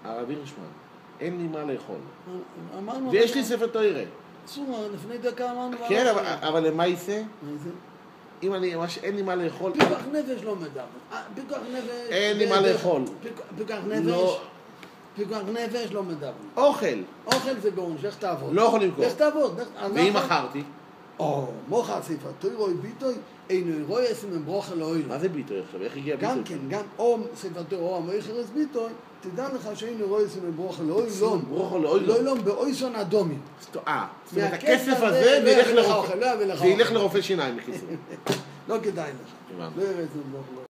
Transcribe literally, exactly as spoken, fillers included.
הרב הירשמן, אין לי מה לאכול. אמרנו... ויש לי ספר תורה. אסור, לפני דקה אמרנו... כן, אבל למה יישא? מה זה? אם אני ממש אין לי מה לאכול... פיקוח נפש לא מדבר. פיקוח נפש... אין לי מה לאכול. פיקוח נפש... פיקוח נפש לא מדבר. אוכל. אוכל זה גאונש, לך תעבוד. לא יכול למכור. לך תעבוד. ואם מכרתי? או, מוכר ספר תורה ביטוי, אינו רואה אסם ברוך אלוהים. מה זה ביטוי עכשיו? איך הגיע ביטוי? גם כן, גם או ספר תורה או המחרס ביטוי, תדע לך שאינו רואה אסם ברוך אלוהים. ברוך אלוהים. לא ילום באויסון אדומי. אה, זאת אומרת, הכסף הזה וילך לרופא שיניים. שיניים. לא כדאי לך. לא יראה אסם ברוך אלוהים.